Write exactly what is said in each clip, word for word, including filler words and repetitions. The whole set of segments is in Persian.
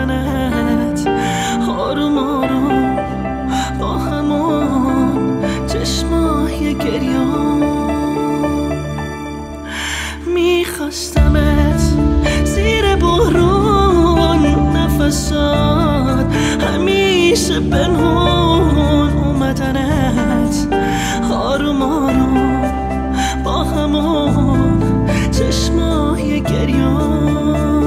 بدنت آروم آروم با همون چشمای گریان میخواستمت زیر بحران نفسات همیشه پنهون اومدنت آروم آروم با همون چشمای گریان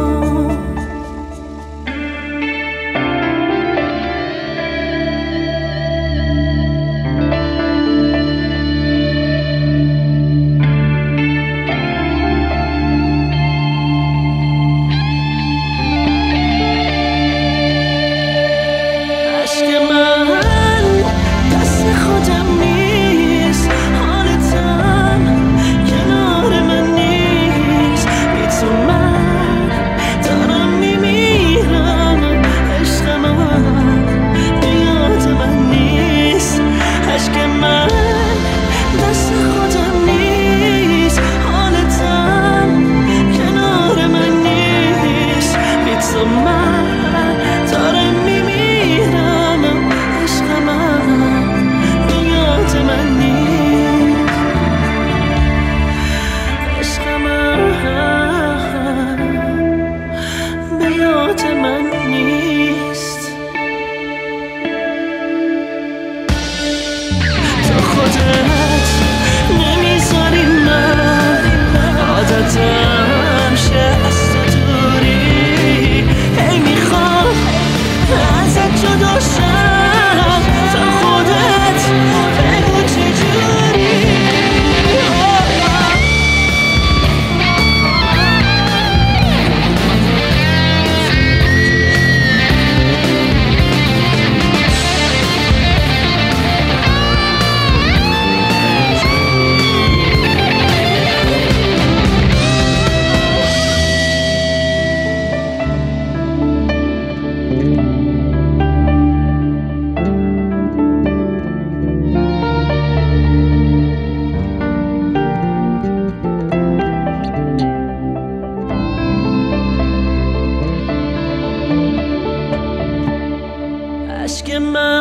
عشق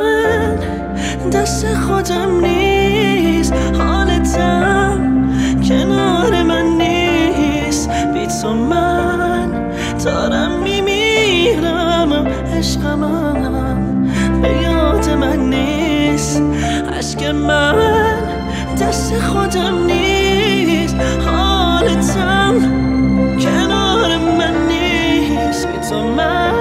من دست خودم نیست حالتم کنار من نیست بی تو من دارم میمیرم عشقم به یاد من نیست عشق من دست خودم نیست حالتم کنار من نیست بی تو من